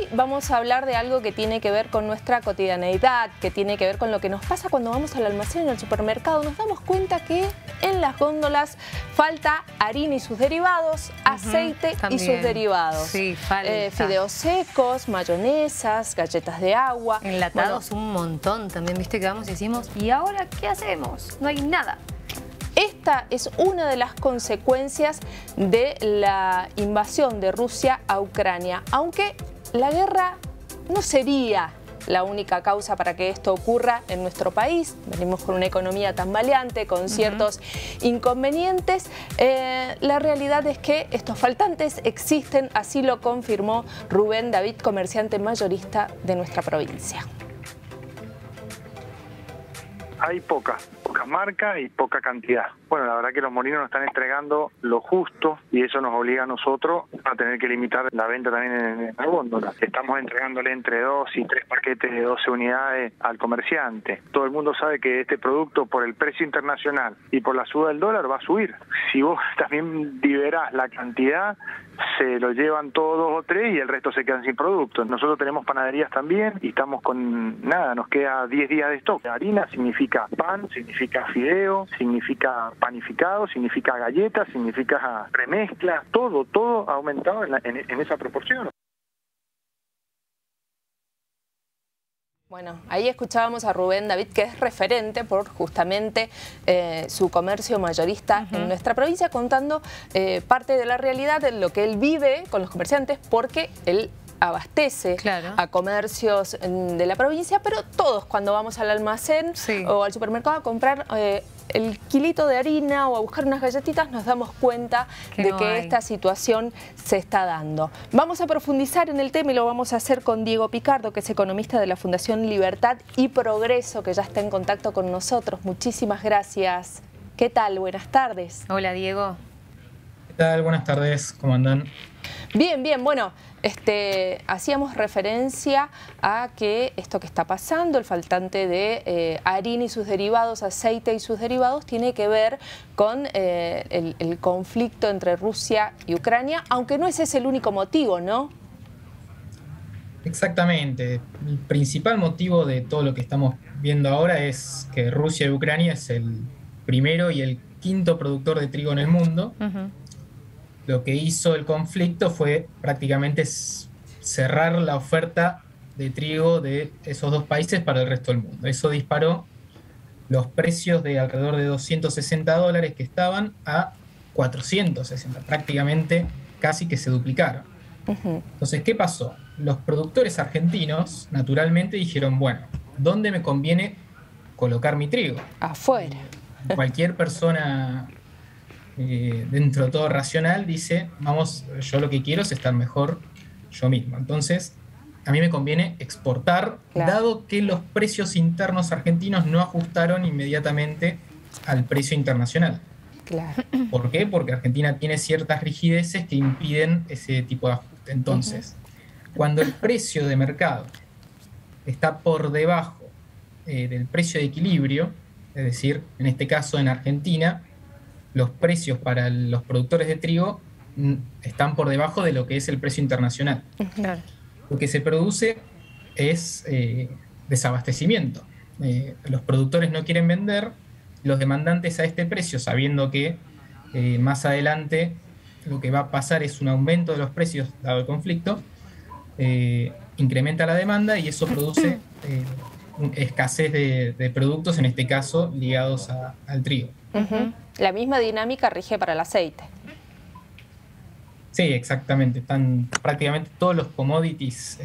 vamos a hablar de algo que tiene que ver con nuestra cotidianeidad, que tiene que ver con lo que nos pasa cuando vamos al almacén en el supermercado. Nos damos cuenta que en las góndolas falta harina y sus derivados, aceite y sus derivados. Sí, falta. Fideos secos, mayonesas, galletas de agua. Enlatados un montón también, viste que vamos y decimos, ¿y ahora qué hacemos? No hay nada. Esta es una de las consecuencias de la invasión de Rusia a Ucrania, aunque la guerra no sería la única causa para que esto ocurra en nuestro país. Venimos con una economía tambaleante, con ciertos inconvenientes. La realidad es que estos faltantes existen, así lo confirmó Rubén David, comerciante mayorista de nuestra provincia. Hay poca marca y poca cantidad. Bueno, la verdad que los molinos nos están entregando lo justo y eso nos obliga a nosotros a tener que limitar la venta también en la góndola. Estamos entregándole entre 2 y 3 paquetes de 12 unidades al comerciante. Todo el mundo sabe que este producto, por el precio internacional y por la suba del dólar, va a subir. Si vos también liberás la cantidad, se lo llevan todos 2 o 3 y el resto se quedan sin producto. Nosotros tenemos panaderías también y estamos con nada, nos queda 10 días de stock. Harina significa pan, significa fideo, significa panificado, significa galletas, significa remezcla, todo ha aumentado en esa proporción. Bueno, ahí escuchábamos a Rubén David, que es referente por justamente su comercio mayorista en nuestra provincia, contando parte de la realidad de lo que él vive con los comerciantes, porque él abastece a comercios de la provincia, pero todos cuando vamos al almacén o al supermercado a comprar el kilito de harina o a buscar unas galletitas, nos damos cuenta de que esta situación se está dando. Vamos a profundizar en el tema y lo vamos a hacer con Diego Picardo, que es economista de la Fundación Libertad y Progreso, que ya está en contacto con nosotros. Muchísimas gracias. ¿Qué tal? Buenas tardes. Hola, Diego. ¿Qué tal? Buenas tardes. ¿Cómo andan? Bien, bien. Bueno, hacíamos referencia a que esto que está pasando, el faltante de harina y sus derivados, aceite y sus derivados, tiene que ver con el conflicto entre Rusia y Ucrania, aunque no ese es el único motivo, ¿no? Exactamente. El principal motivo de todo lo que estamos viendo ahora es que Rusia y Ucrania es el primero y el quinto productor de trigo en el mundo. Lo que hizo el conflicto fue prácticamente cerrar la oferta de trigo de esos dos países para el resto del mundo. Eso disparó los precios de alrededor de $260 que estaban a 460, prácticamente casi que se duplicaron. Entonces, ¿qué pasó? Los productores argentinos naturalmente dijeron, bueno, ¿dónde me conviene colocar mi trigo? Afuera. Cualquier persona dentro de todo racional dice, vamos, yo lo que quiero es estar mejor yo mismo. Entonces, a mí me conviene exportar, dado que los precios internos argentinos no ajustaron inmediatamente al precio internacional. ¿Por qué? Porque Argentina tiene ciertas rigideces que impiden ese tipo de ajuste. Entonces, cuando el precio de mercado está por debajo del precio de equilibrio, es decir, en este caso en Argentina, los precios para los productores de trigo están por debajo de lo que es el precio internacional. Lo que se produce es desabastecimiento. Los productores no quieren vender, los demandantes a este precio, sabiendo que más adelante lo que va a pasar es un aumento de los precios dado el conflicto, incrementa la demanda y eso produce escasez de productos, en este caso ligados al trigo. La misma dinámica rige para el aceite. Sí, exactamente. Están prácticamente todos los commodities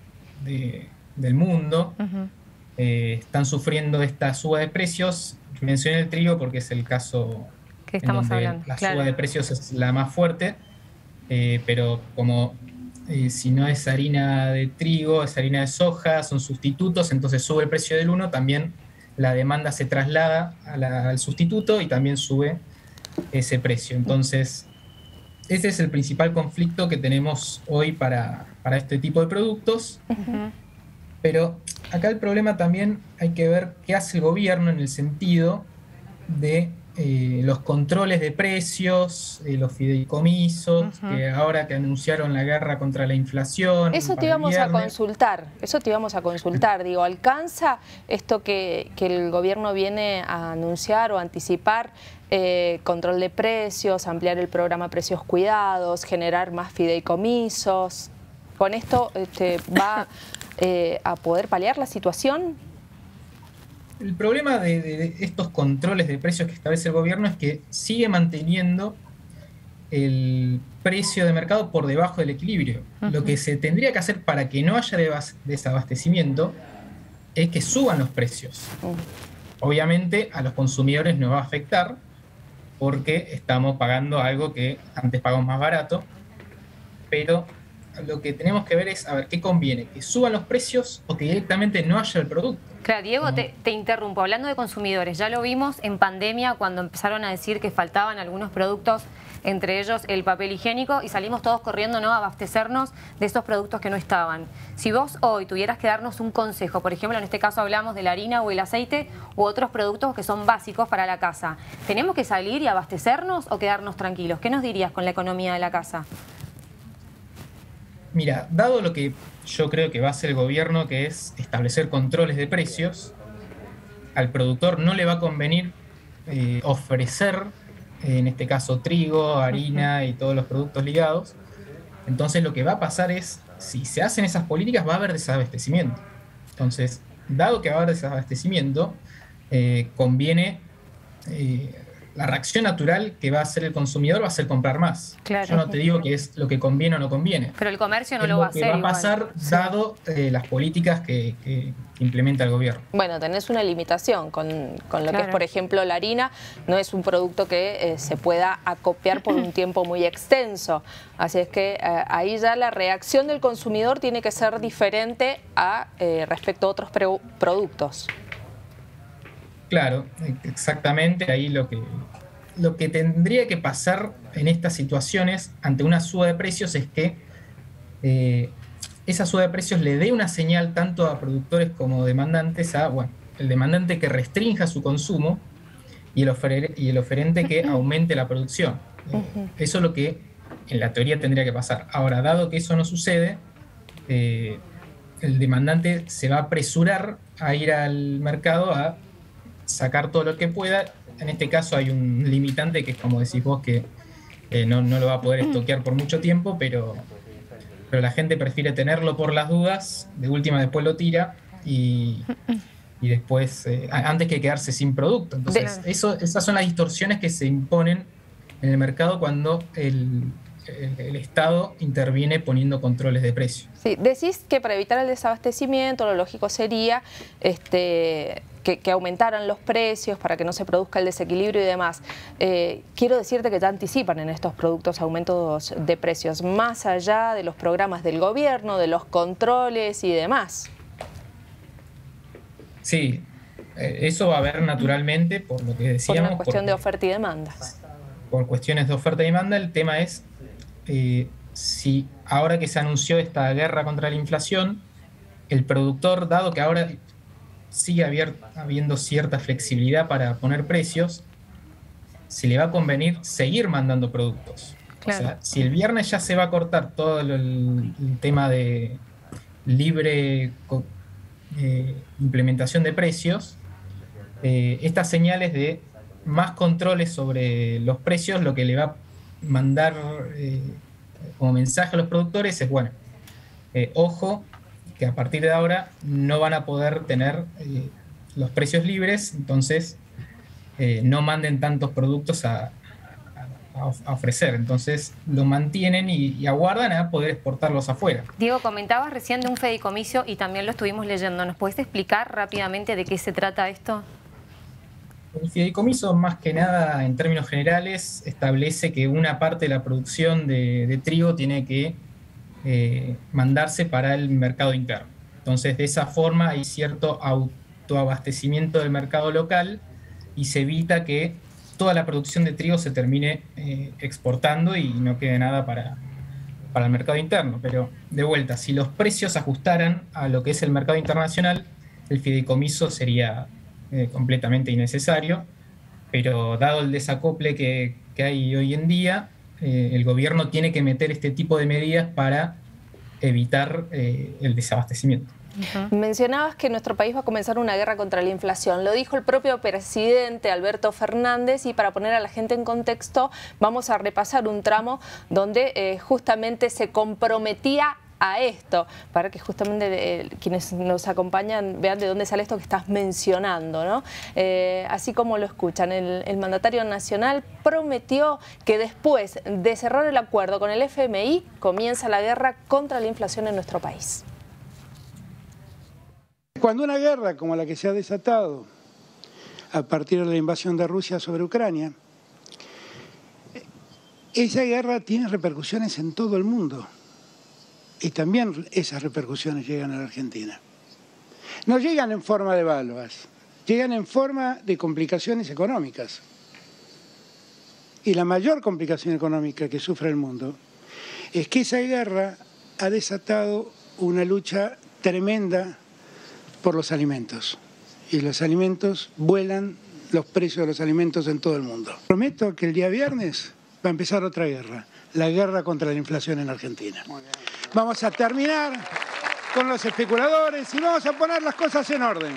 del mundo están sufriendo esta suba de precios. Mencioné el trigo porque es el caso que estamos hablando. La suba de precios es la más fuerte, pero como si no es harina de trigo, es harina de soja, son sustitutos, entonces sube el precio del uno, también la demanda se traslada al sustituto y también sube ese precio. Entonces, ese es el principal conflicto que tenemos hoy para este tipo de productos. Pero acá el problema también hay que ver qué hace el gobierno en el sentido de los controles de precios, los fideicomisos, que ahora que anunciaron la guerra contra la inflación. Eso te íbamos a consultar, digo, ¿alcanza esto que el gobierno viene a anunciar o anticipar? Control de precios, ampliar el programa Precios Cuidados, generar más fideicomisos. ¿Con esto va a poder paliar la situación? El problema de estos controles de precios que establece el gobierno es que sigue manteniendo el precio de mercado por debajo del equilibrio. Lo que se tendría que hacer para que no haya desabastecimiento es que suban los precios. Obviamente a los consumidores nos va a afectar porque estamos pagando algo que antes pagamos más barato, pero lo que tenemos que ver es a ver qué conviene, que suban los precios o que directamente no haya el producto. Claro, Diego, te interrumpo. Hablando de consumidores, ya lo vimos en pandemia cuando empezaron a decir que faltaban algunos productos, entre ellos el papel higiénico, y salimos todos corriendo, ¿no?, a abastecernos de esos productos que no estaban. Si vos hoy tuvieras que darnos un consejo, por ejemplo, en este caso hablamos de la harina o el aceite u otros productos que son básicos para la casa, ¿tenemos que salir y abastecernos o quedarnos tranquilos? ¿Qué nos dirías con la economía de la casa? Mira, dado lo que yo creo que va a hacer el gobierno, que es establecer controles de precios, al productor no le va a convenir ofrecer, en este caso trigo, harina y todos los productos ligados. Entonces lo que va a pasar es, si se hacen esas políticas va a haber desabastecimiento. Entonces, dado que va a haber desabastecimiento, conviene... la reacción natural que va a hacer el consumidor va a ser comprar más. Claro. Yo no te digo que es lo que conviene o no conviene. Pero el comercio no lo va a hacer igual. igual. Va a pasar dado las políticas que implementa el gobierno. Bueno, tenés una limitación con lo que es, por ejemplo, la harina. No es un producto que se pueda acopiar por un tiempo muy extenso. Así es que ahí ya la reacción del consumidor tiene que ser diferente a respecto a otros productos. Claro, exactamente. Ahí lo que tendría que pasar en estas situaciones ante una suba de precios es que esa suba de precios le dé una señal tanto a productores como demandantes a, bueno, el demandante que restrinja su consumo y el oferente que aumente la producción. Eso es lo que en la teoría tendría que pasar. Ahora, dado que eso no sucede, el demandante se va a apresurar a ir al mercado a sacar todo lo que pueda. En este caso hay un limitante que es, como decís vos, que no lo va a poder estoquear por mucho tiempo, pero la gente prefiere tenerlo por las dudas, de última después lo tira y después, antes que quedarse sin producto. Entonces, esas son las distorsiones que se imponen en el mercado cuando el Estado interviene poniendo controles de precios. Sí, decís que para evitar el desabastecimiento lo lógico sería que aumentaran los precios para que no se produzca el desequilibrio y demás. Quiero decirte que ya anticipan en estos productos aumentos de precios, más allá de los programas del gobierno, de los controles y demás. Sí, eso va a haber naturalmente, por lo que decíamos. Por una cuestión de oferta y demanda. Por cuestiones de oferta y demanda, el tema es si ahora que se anunció esta guerra contra la inflación, el productor, dado que ahora sigue habiendo cierta flexibilidad para poner precios, se le va a convenir seguir mandando productos. Claro. O sea, si el viernes ya se va a cortar todo el tema de libre implementación de precios, estas señales de más controles sobre los precios, lo que le va a mandar como mensaje a los productores es, bueno, ojo, que a partir de ahora no van a poder tener los precios libres, entonces no manden tantos productos a ofrecer. Entonces lo mantienen y aguardan a poder exportarlos afuera. Diego, comentabas recién de un fideicomiso y también lo estuvimos leyendo. ¿Nos podés explicar rápidamente de qué se trata esto? El fideicomiso, más que nada, en términos generales, establece que una parte de la producción de trigo tiene que mandarse para el mercado interno. Entonces, de esa forma hay cierto autoabastecimiento del mercado local y se evita que toda la producción de trigo se termine exportando y no quede nada para el mercado interno. Pero, de vuelta, si los precios ajustaran a lo que es el mercado internacional, el fideicomiso sería completamente innecesario. pero dado el desacople que hay hoy en día, el gobierno tiene que meter este tipo de medidas para evitar el desabastecimiento. Mencionabas que nuestro país va a comenzar una guerra contra la inflación. Lo dijo el propio presidente Alberto Fernández, y para poner a la gente en contexto vamos a repasar un tramo donde justamente se comprometía a esto, para que justamente quienes nos acompañan vean de dónde sale esto que estás mencionando, ¿no? Así como lo escuchan, el mandatario nacional prometió que después de cerrar el acuerdo con el FMI comienza la guerra contra la inflación en nuestro país. Cuando una guerra como la que se ha desatado a partir de la invasión de Rusia sobre Ucrania, esa guerra tiene repercusiones en todo el mundo. Y también esas repercusiones llegan a la Argentina. No llegan en forma de evaluas, llegan en forma de complicaciones económicas. Y la mayor complicación económica que sufre el mundo es que esa guerra ha desatado una lucha tremenda por los alimentos. Y los alimentos vuelan, los precios de los alimentos en todo el mundo. Prometo que el día viernes va a empezar otra guerra, la guerra contra la inflación en Argentina. Vamos a terminar con los especuladores y vamos a poner las cosas en orden.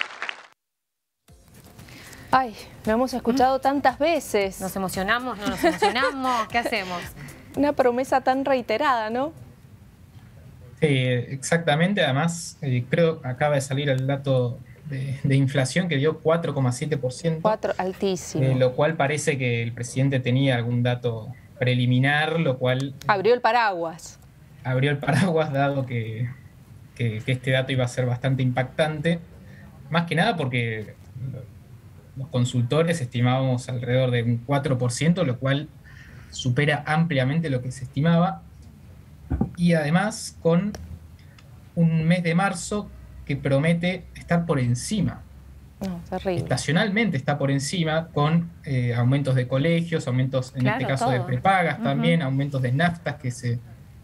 Ay, lo hemos escuchado tantas veces. ¿Nos emocionamos? ¿No nos emocionamos? ¿Qué hacemos? Una promesa tan reiterada, ¿no? Sí, exactamente. Además, creo que acaba de salir el dato de inflación que dio 4,7%. 4, altísimo. Lo cual parece que el presidente tenía algún dato preliminar, lo cual... Abrió el paraguas. Abrió el paraguas, dado que este dato iba a ser bastante impactante. Más que nada porque los consultores estimábamos alrededor de un 4%, lo cual supera ampliamente lo que se estimaba. Y además con un mes de marzo que promete estar por encima. No, terrible. Estacionalmente está por encima, con aumentos de colegios, aumentos en este caso de prepagas también, aumentos de naftas que se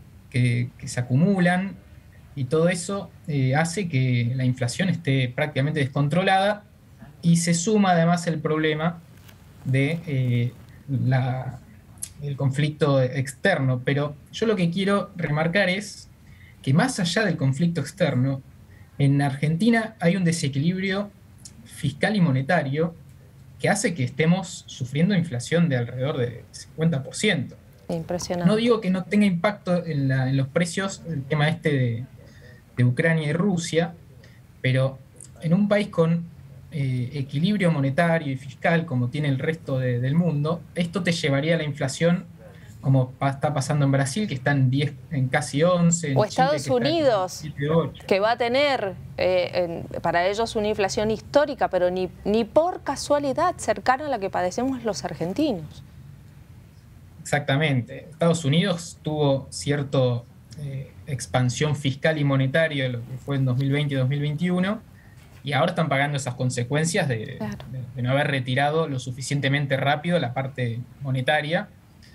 acumulan, y todo eso hace que la inflación esté prácticamente descontrolada, y se suma además el problema de el conflicto externo. Pero yo lo que quiero remarcar es que más allá del conflicto externo, en Argentina hay un desequilibrio fiscal y monetario que hace que estemos sufriendo inflación de alrededor de 50%. Impresionante. No digo que no tenga impacto en los precios el tema de Ucrania y Rusia, pero en un país con equilibrio monetario y fiscal como tiene el resto del mundo, esto te llevaría a la inflación como está pasando en Brasil, que está en casi 11, o en Chile, Estados Unidos, que va a tener para ellos una inflación histórica, pero ni por casualidad cercana a la que padecemos los argentinos. Exactamente. Estados Unidos tuvo cierta expansión fiscal y monetaria en lo que fue en 2020 y 2021, y ahora están pagando esas consecuencias de no haber retirado lo suficientemente rápido la parte monetaria,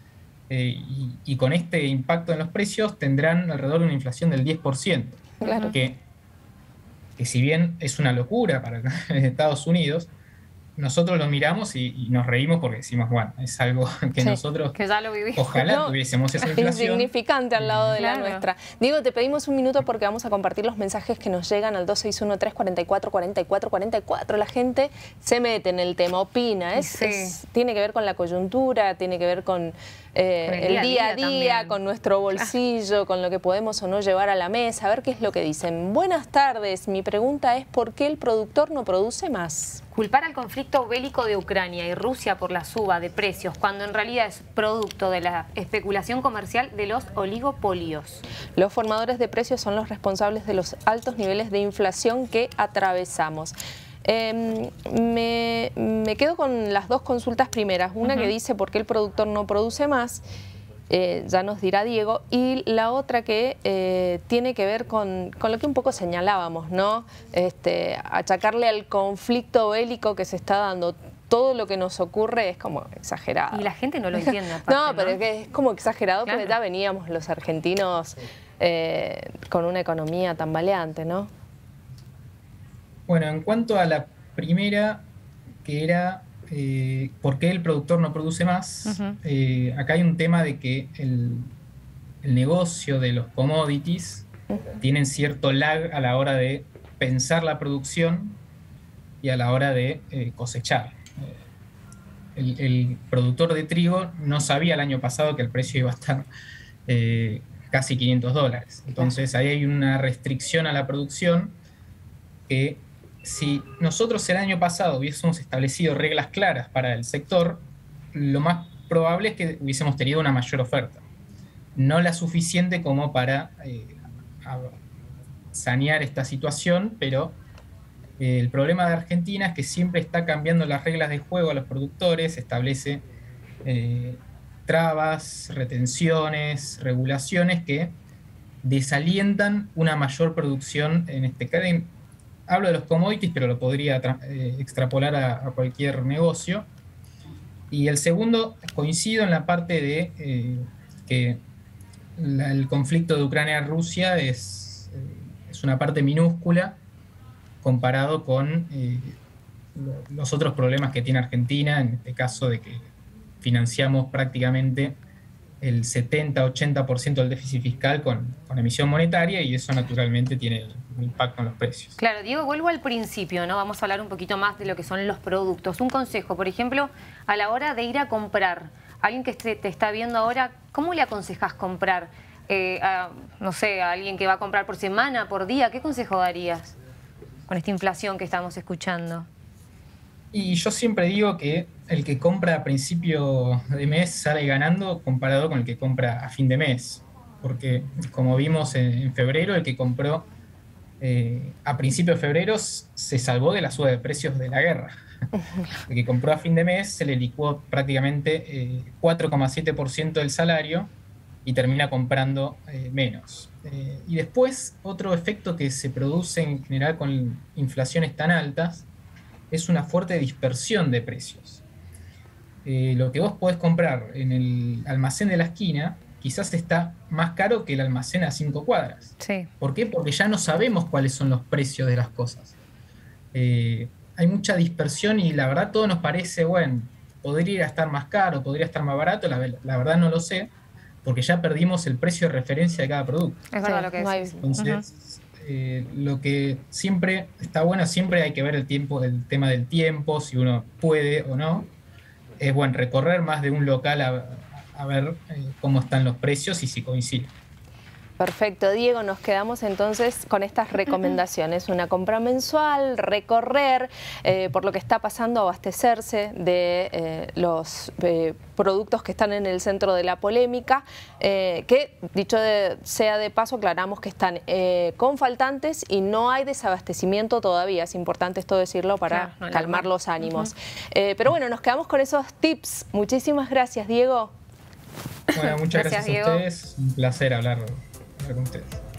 y con este impacto en los precios tendrán alrededor de una inflación del 10%, que si bien es una locura para Estados Unidos, nosotros lo miramos y nos reímos porque decimos, bueno, es algo que nosotros que ya lo vivimos. Ojalá tuviésemos esa inflación. Insignificante al lado de la nuestra. Diego, te pedimos un minuto porque vamos a compartir los mensajes que nos llegan al 261-344-4444. La gente se mete en el tema, opina. Tiene que ver con la coyuntura, tiene que ver con el día a día, con nuestro bolsillo, con lo que podemos o no llevar a la mesa. A ver qué es lo que dicen. Buenas tardes, mi pregunta es ¿por qué el productor no produce más? Culpar al conflicto bélico de Ucrania y Rusia por la suba de precios, cuando en realidad es producto de la especulación comercial de los oligopolios. Los formadores de precios son los responsables de los altos niveles de inflación que atravesamos. Me quedo con las dos consultas primeras. Una que dice por qué el productor no produce más, ya nos dirá Diego, y la otra que tiene que ver con lo que un poco señalábamos, ¿no? Achacarle al conflicto bélico que se está dando. Todo lo que nos ocurre es como exagerado. Y la gente no lo entiende. Aparte, no, pero es como exagerado porque ya veníamos los argentinos con una economía tambaleante, ¿no? Bueno, en cuanto a la primera, que era ¿por qué el productor no produce más? Acá hay un tema de que el negocio de los commodities tienen cierto lag a la hora de pensar la producción y a la hora de cosechar. El productor de trigo no sabía el año pasado que el precio iba a estar casi $500. Entonces ahí hay una restricción a la producción que si nosotros el año pasado hubiésemos establecido reglas claras para el sector, lo más probable es que hubiésemos tenido una mayor oferta. No la suficiente como para sanear esta situación, pero el problema de Argentina es que siempre está cambiando las reglas de juego a los productores, establece trabas, retenciones, regulaciones que desalientan una mayor producción en este caso. Hablo de los commodities, pero lo podría extrapolar a cualquier negocio. Y el segundo, coincido en la parte de que el conflicto de Ucrania-Rusia es una parte minúscula comparado con los otros problemas que tiene Argentina, en este caso de que financiamos prácticamente el 70-80% del déficit fiscal con emisión monetaria, y eso naturalmente tiene un impacto en los precios. Claro, Diego, vuelvo al principio, ¿no? Vamos a hablar un poquito más de lo que son los productos. Un consejo, por ejemplo, a la hora de ir a comprar, alguien que te está viendo ahora, ¿cómo le aconsejas comprar? No sé, a alguien que va a comprar por semana, por día, ¿qué consejo darías con esta inflación que estamos escuchando? Y yo siempre digo que el que compra a principio de mes sale ganando comparado con el que compra a fin de mes. Porque como vimos en febrero, el que compró a principio de febrero se salvó de la suba de precios de la guerra. El que compró a fin de mes se le licuó prácticamente 4,7% del salario y termina comprando menos. Y después otro efecto que se produce en general con inflaciones tan altas es una fuerte dispersión de precios. Lo que vos podés comprar en el almacén de la esquina quizás está más caro que el almacén a 5 cuadras. Sí. ¿Por qué? Porque ya no sabemos cuáles son los precios de las cosas. Hay mucha dispersión y la verdad todo nos parece, bueno, podría estar más caro, podría estar más barato, la verdad no lo sé, porque ya perdimos el precio de referencia de cada producto. Es verdad lo que decís. Entonces, lo que siempre está bueno, siempre hay que ver el tema del tiempo, si uno puede o no. Es bueno recorrer más de un local a ver cómo están los precios y si coinciden. Perfecto, Diego, nos quedamos entonces con estas recomendaciones. Una compra mensual, recorrer, por lo que está pasando, abastecerse de los productos que están en el centro de la polémica, que, dicho sea de paso, aclaramos que están con faltantes y no hay desabastecimiento todavía. Es importante esto decirlo para calmar los ánimos. Pero bueno, nos quedamos con esos tips. Muchísimas gracias, Diego. Bueno, muchas gracias a Diego. ustedes. Un placer hablar con ustedes.